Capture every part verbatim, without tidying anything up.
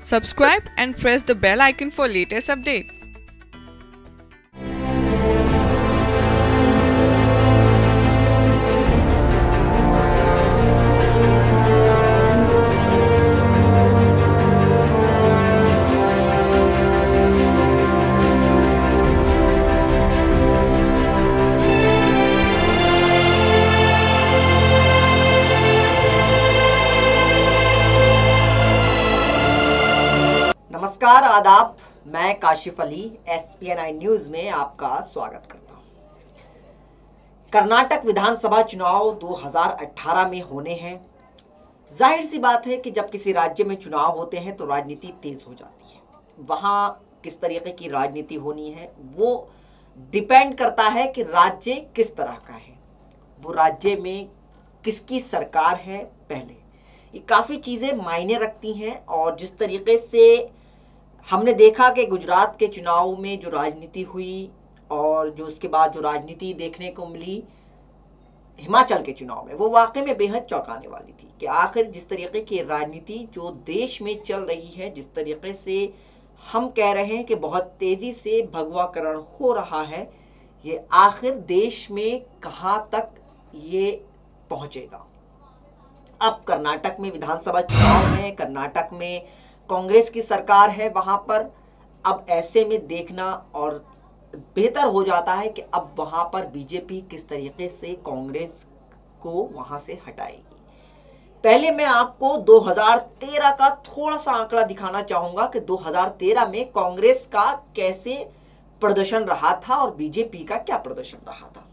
Subscribe and press the bell icon for latest update. नमस्कार, आदाब। मैं Kashif Ali S P N I news में आपका स्वागत करता हूं। कर्नाटक विधानसभा चुनाव दो हज़ार अठारह में होने हैं। जाहिर सी बात है कि जब किसी राज्य में चुनाव होते हैं तो राजनीति तेज हो जाती है। वहां किस तरीके की राजनीति होनी है वो डिपेंड करता है कि राज्य किस तरह का है, वो राज्य में किसकी सरकार है। पहले ये काफ़ी चीज़ें मायने रखती हैं और जिस तरीके से हमने देखा कि गुजरात के चुनाव में जो राजनीति हुई और जो उसके बाद जो राजनीति देखने को मिली हिमाचल के चुनाव में, वो वाकई में बेहद चौंकाने वाली थी कि आखिर जिस तरीके की राजनीति जो देश में चल रही है, जिस तरीके से हम कह रहे हैं कि बहुत तेज़ी से भगवाकरण हो रहा है, ये आखिर देश में कहाँ तक ये पहुँचेगा। अब कर्नाटक में विधानसभा चुनाव है, कर्नाटक में कांग्रेस की सरकार है वहाँ पर। अब ऐसे में देखना और बेहतर हो जाता है कि अब वहाँ पर बीजेपी किस तरीके से कांग्रेस को वहाँ से हटाएगी। पहले मैं आपको दो हज़ार तेरह का थोड़ा सा आंकड़ा दिखाना चाहूँगा कि दो हज़ार तेरह में कांग्रेस का कैसे प्रदर्शन रहा था और बीजेपी का क्या प्रदर्शन रहा था।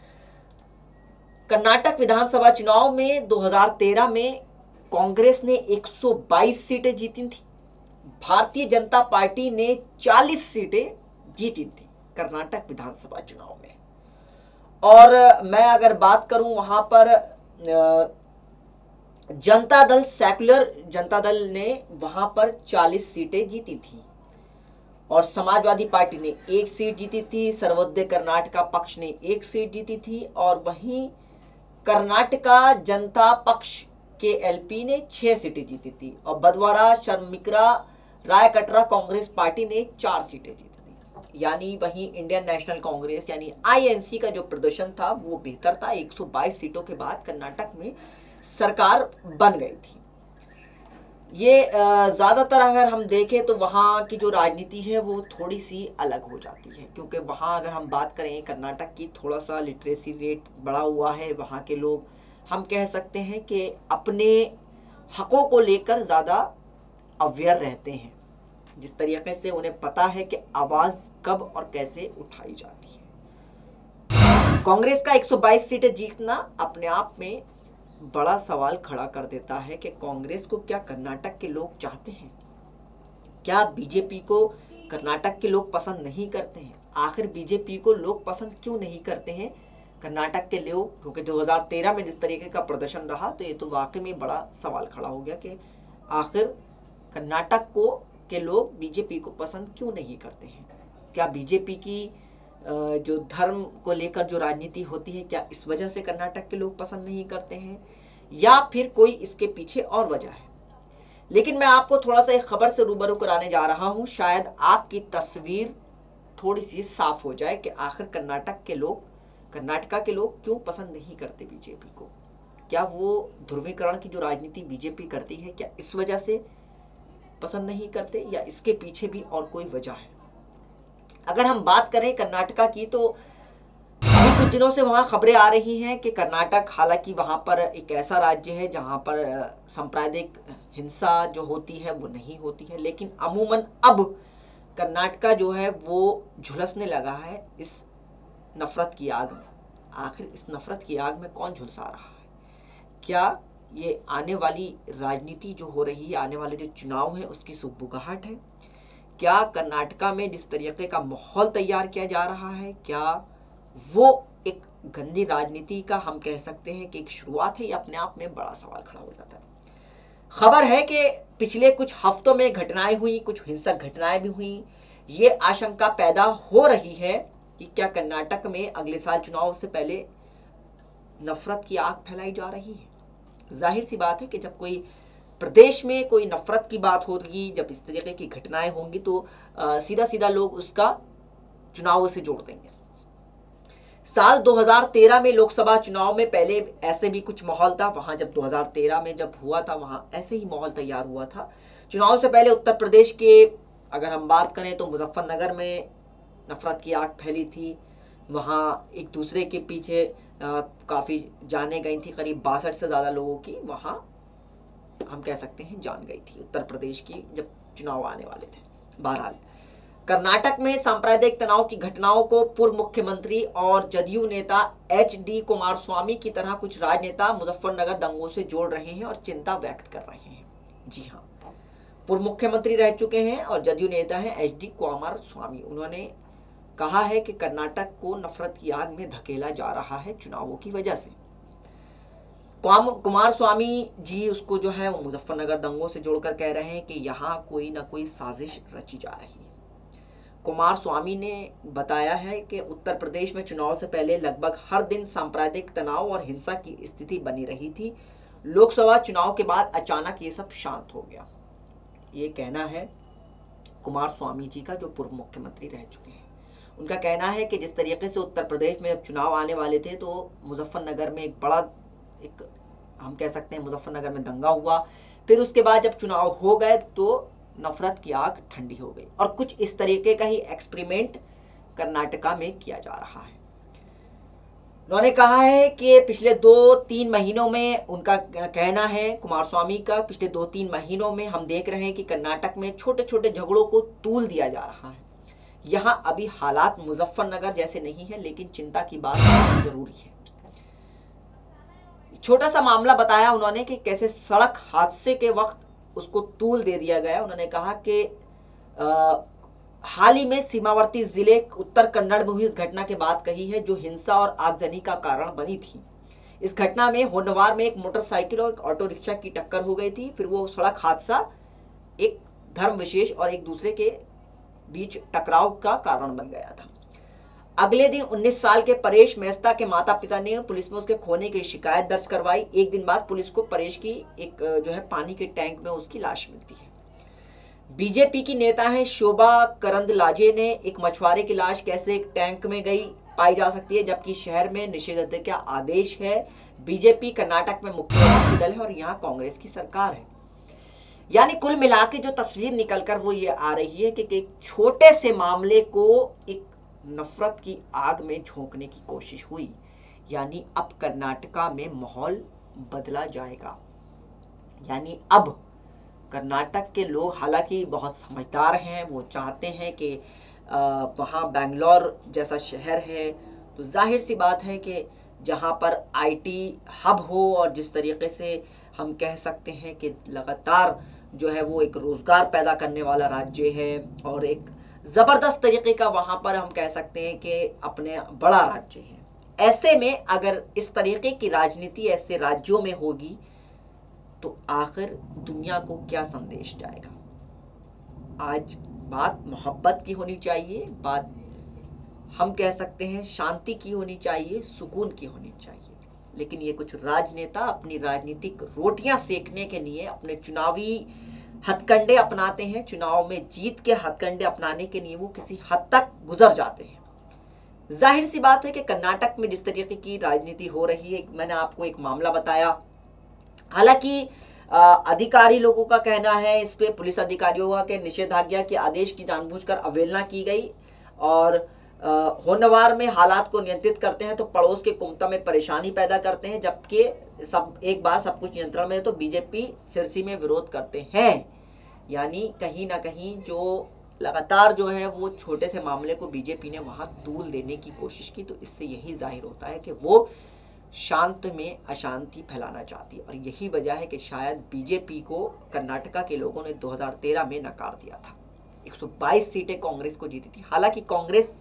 कर्नाटक विधानसभा चुनाव में दो हज़ार तेरह में कांग्रेस ने एक सौ बाईस सीटें जीती थी, भारतीय जनता पार्टी ने चालीस सीटें जीती थी कर्नाटक विधानसभा चुनाव में। और मैं अगर बात करूं वहां पर जनता दल, सेक्युलर जनता दल ने वहां पर चालीस सीटें जीती थी और समाजवादी पार्टी ने एक सीट जीती थी, सर्वोदय कर्नाटका पक्ष ने एक सीट जीती थी और वहीं कर्नाटका जनता पक्ष के एलपी ने छह सीटें जीती थी और बदवारा शर्मिकरा रायकटरा कांग्रेस पार्टी ने चार सीटें जीती थी। यानी वहीं इंडियन नेशनल कांग्रेस यानी आई एन सी का जो प्रदर्शन था वो बेहतर था। एक सौ बाईस सीटों के बाद कर्नाटक में सरकार बन गई थी। ये ज़्यादातर अगर हम देखें तो वहाँ की जो राजनीति है वो थोड़ी सी अलग हो जाती है, क्योंकि वहाँ अगर हम बात करें कर्नाटक की, थोड़ा सा लिटरेसी रेट बढ़ा हुआ है। वहाँ के लोग हम कह सकते हैं कि अपने हकों को लेकर ज़्यादा अवेयर रहते हैं, जिस तरीके से उन्हें पता है कि आवाज़ कब और कैसे उठाई जाती है। कांग्रेस का एक सौ बाईस सीटें जीतना अपने आप में बड़ा सवाल खड़ा कर देता है कि कांग्रेस को क्या कर्नाटक के लोग चाहते हैं? क्या बीजेपी को कर्नाटक के लोग पसंद नहीं करते हैं? आखिर बीजेपी को लोग पसंद क्यों नहीं करते हैं कर्नाटक के लोग? क्योंकि दो हज़ार तेरह में जिस तरीके का प्रदर्शन रहा तो ये तो वाकई में बड़ा सवाल खड़ा हो गया कि आखिर कर्नाटक को के लोग बीजेपी को पसंद क्यों नहीं करते हैं। क्या बीजेपी की जो धर्म को लेकर जो राजनीति होती है, क्या इस वजह से कर्नाटक के लोग पसंद नहीं करते हैं या फिर कोई इसके पीछे और वजह है? लेकिन मैं आपको थोड़ा सा एक खबर से रूबरू कराने जा रहा हूँ, शायद आपकी तस्वीर थोड़ी सी साफ हो जाए कि आखिर कर्नाटक के लोग कर्नाटका के लोग क्यों पसंद नहीं करते बीजेपी को। क्या वो ध्रुवीकरण की जो राजनीति बीजेपी करती है, क्या इस वजह से पसंद नहीं करते या इसके पीछे भी और कोई वजह है? अगर हम बात करें कर्नाटका की तो अभी कुछ दिनों से वहाँ खबरें आ रही हैं कि कर्नाटक, हालांकि वहाँ पर एक ऐसा राज्य है जहाँ पर सांप्रदायिक हिंसा जो होती है वो नहीं होती है, लेकिन अमूमन अब कर्नाटका जो है वो झुलसने लगा है इस नफरत की आग में। आखिर इस नफरत की आग में कौन झुलसा रहा है? क्या ये आने वाली राजनीति जो हो रही है, आने वाले जो चुनाव है उसकी सुगबुगाहट है? क्या कर्नाटका में जिस तरीके का माहौल तैयार किया जा रहा है, क्या वो एक गंदी राजनीति का हम कह सकते हैं कि एक शुरुआत है? ये अपने आप में बड़ा सवाल खड़ा हो जाता है। खबर है कि पिछले कुछ हफ्तों में घटनाएं हुई, कुछ हिंसक घटनाएं भी हुई। ये आशंका पैदा हो रही है कि क्या कर्नाटक में अगले साल चुनाव से पहले नफरत की आग फैलाई जा रही है। जाहिर सी बात है कि जब कोई प्रदेश में कोई नफरत की बात होगी, जब इस तरीके की घटनाएं होंगी तो आ, सीधा सीधा लोग उसका चुनावों से जोड़ देंगे। साल दो हज़ार तेरह में लोकसभा चुनाव में पहले ऐसे भी कुछ माहौल था, वहां जब दो हज़ार तेरह में जब हुआ था वहां ऐसे ही माहौल तैयार हुआ था। चुनाव से पहले उत्तर प्रदेश के अगर हम बात करें तो मुजफ्फरनगर में नफरत की आग फैली थी, वहां एक दूसरे के पीछे काफ़ी जाने गई थी, करीब बासठ से ज़्यादा लोगों की वहां हम कह सकते हैं जान गई थी उत्तर प्रदेश की जब चुनाव आने वाले थे। बहरहाल कर्नाटक में सांप्रदायिक तनाव की घटनाओं को पूर्व मुख्यमंत्री और जदयू नेता एच डी कुमारस्वामी की तरह कुछ राजनेता मुजफ्फरनगर दंगों से जोड़ रहे हैं और चिंता व्यक्त कर रहे हैं। जी हाँ, पूर्व मुख्यमंत्री रह चुके हैं और जदयू नेता हैं एच डी कुमारस्वामी। उन्होंने कहा है कि कर्नाटक को नफरत की आग में धकेला जा रहा है चुनावों की वजह से। कुमारस्वामी जी उसको जो है वो मुजफ्फरनगर दंगों से जोड़कर कह रहे हैं कि यहाँ कोई ना कोई साजिश रची जा रही है। कुमारस्वामी ने बताया है कि उत्तर प्रदेश में चुनाव से पहले लगभग हर दिन सांप्रदायिक तनाव और हिंसा की स्थिति बनी रही थी। लोकसभा चुनाव के बाद अचानक ये सब शांत हो गया। ये कहना है कुमारस्वामी जी का, जो पूर्व मुख्यमंत्री रह चुके हैं। उनका कहना है कि जिस तरीके से उत्तर प्रदेश में जब चुनाव आने वाले थे तो मुजफ्फरनगर में एक बड़ा एक हम कह सकते हैं मुजफ्फरनगर में दंगा हुआ, फिर उसके बाद जब चुनाव हो गए तो नफरत की आग ठंडी हो गई और कुछ इस तरीके का ही एक्सपेरिमेंट कर्नाटका में किया जा रहा है। उन्होंने कहा है कि पिछले दो तीन महीनों में, उनका कहना है कुमारस्वामी का, पिछले दो तीन महीनों में हम देख रहे हैं कि कर्नाटक में छोटे छोटे झगड़ों को तूल दिया जा रहा है। यहाँ अभी हालात मुजफ्फरनगर जैसे नहीं है, लेकिन चिंता की बात जरूरी है। छोटा सा मामला बताया उन्होंने कि कैसे सड़क हादसे के वक्त उसको तूल दे दिया गया। उन्होंने कहा कि हाल ही में सीमावर्ती जिले उत्तर कन्नड़ में हुई इस घटना की बात कही है जो हिंसा और आगजनी का कारण बनी थी। इस घटना में होनवार में एक मोटरसाइकिल और ऑटो रिक्शा की टक्कर हो गई थी। फिर वो सड़क हादसा एक धर्म विशेष और एक दूसरे के बीच टकराव का कारण बन गया था। अगले दिन उन्नीस साल के परेश मेहता के माता पिता ने पुलिस में उसके खोने की शिकायत दर्ज करवाई। एक दिन बाद पुलिस को परेश की एक जो है पानी के टैंक में उसकी लाश मिलती है। बीजेपी की नेता है शोभा करंदलाजे ने एक मछुआरे की लाश कैसे एक टैंक में गई पाई जा सकती है, जबकि शहर में निषेधाज्ञा का आदेश है। बीजेपी कर्नाटक में मुख्य विपक्षी दल है और यहाँ कांग्रेस की सरकार है। यानी कुल मिला के जो तस्वीर निकलकर वो ये आ रही है कि एक छोटे से मामले को एक नफरत की आग में झोंकने की कोशिश हुई। यानी अब कर्नाटका में माहौल बदला जाएगा। यानी अब कर्नाटक के लोग हालांकि बहुत समझदार हैं, वो चाहते हैं कि वहाँ बेंगलोर जैसा शहर है तो जाहिर सी बात है कि जहाँ पर आईटी हब हो और जिस तरीके से हम कह सकते हैं कि लगातार जो है वो एक रोजगार पैदा करने वाला राज्य है और एक जबरदस्त तरीके का वहां पर हम कह सकते हैं कि अपने बड़ा राज्य है। ऐसे में अगर इस तरीके की राजनीति ऐसे राज्यों में होगी तो आखिर दुनिया को क्या संदेश जाएगा। आज बात मोहब्बत की होनी चाहिए, बात हम कह सकते हैं शांति की होनी चाहिए, सुकून की होनी चाहिए। लेकिन ये कुछ राजनेता अपनी राजनीतिक रोटियां सेकने के लिए अपने चुनावी हथकंडे अपनाते हैं। चुनाव में जीत के हथकंडे अपनाने के लिए वो किसी हद तक गुजर जाते हैं। जाहिर सी बात है कि कर्नाटक में जिस तरीके की राजनीति हो रही है, मैंने आपको एक मामला बताया। हालांकि अधिकारी लोगों का कहना है, इस पे पुलिस अधिकारियों के निषेधाज्ञा के आदेश की जानबूझकर अवहेलना की गई और होनवार में हालात को नियंत्रित करते हैं तो पड़ोस के कुमता में परेशानी पैदा करते हैं, जबकि सब एक बार सब कुछ नियंत्रण में है तो बीजेपी सिरसी में विरोध करते हैं। यानी कहीं ना कहीं जो लगातार जो है वो छोटे से मामले को बीजेपी ने वहां तूल देने की कोशिश की, तो इससे यही जाहिर होता है कि वो शांत में अशांति फैलाना चाहती है। और यही वजह है कि शायद बीजेपी को कर्नाटका के लोगों ने दो हज़ार तेरह में नकार दिया था। एक सौ बाईस सीटें कांग्रेस को जीती थी। हालांकि कांग्रेस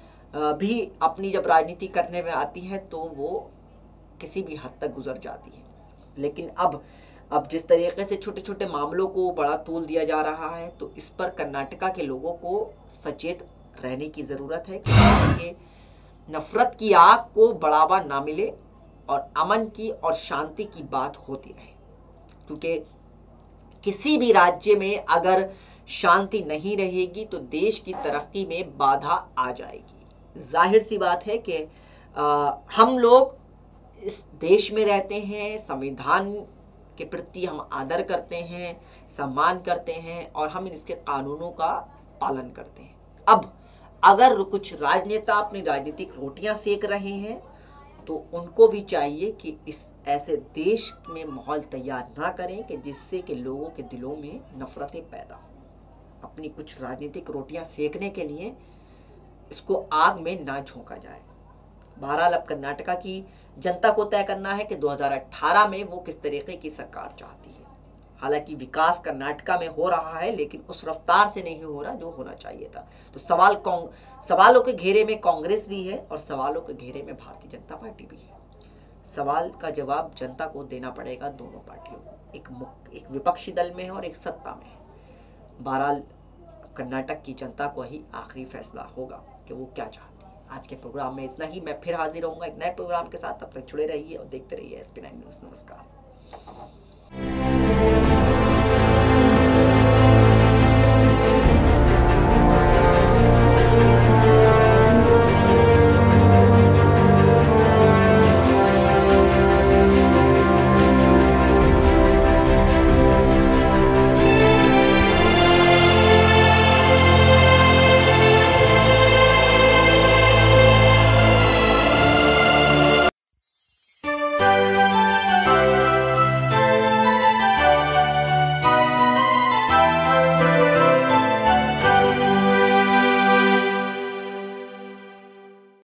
भी अपनी जब राजनीति करने में आती है तो वो किसी भी हद तक गुजर जाती है। लेकिन अब अब जिस तरीके से छोटे छोटे मामलों को बड़ा तूल दिया जा रहा है तो इस पर कर्नाटका के लोगों को सचेत रहने की ज़रूरत है कि नफरत की आग को बढ़ावा ना मिले और अमन की और शांति की बात होती रहे। क्योंकि किसी भी राज्य में अगर शांति नहीं रहेगी तो देश की तरक्की में बाधा आ जाएगी। जाहिर सी बात है कि हम लोग इस देश में रहते हैं, संविधान के प्रति हम आदर करते हैं, सम्मान करते हैं और हम इसके कानूनों का पालन करते हैं। अब अगर कुछ राजनेता अपनी राजनीतिक रोटियां सेक रहे हैं तो उनको भी चाहिए कि इस ऐसे देश में माहौल तैयार ना करें कि जिससे कि लोगों के दिलों में नफरतें पैदा हो। अपनी कुछ राजनीतिक रोटियां सेकने के लिए इसको आग में ना झोंका जाए। बहरहाल अब कर्नाटका की जनता को तय करना है कि दो हज़ार अठारह में वो किस तरीके की सरकार चाहती है। हालांकि विकास कर्नाटका में हो रहा है लेकिन उस रफ्तार से नहीं हो रहा जो होना चाहिए था। तो सवाल सवालों के घेरे में कांग्रेस भी है और सवालों के घेरे में भारतीय जनता पार्टी भी है। सवाल का जवाब जनता को देना पड़ेगा दोनों पार्टियों को, एक मुख्य एक विपक्षी दल में है और एक सत्ता में है। बहरहाल कर्नाटक की जनता को ही आखिरी फैसला होगा कि वो क्या चाहती है। आज के प्रोग्राम में इतना ही। मैं फिर हाजिर होऊंगा एक नए प्रोग्राम के साथ। तब तक जुड़े रहिए और देखते रहिए एस पी नाइन न्यूज़। नमस्कार।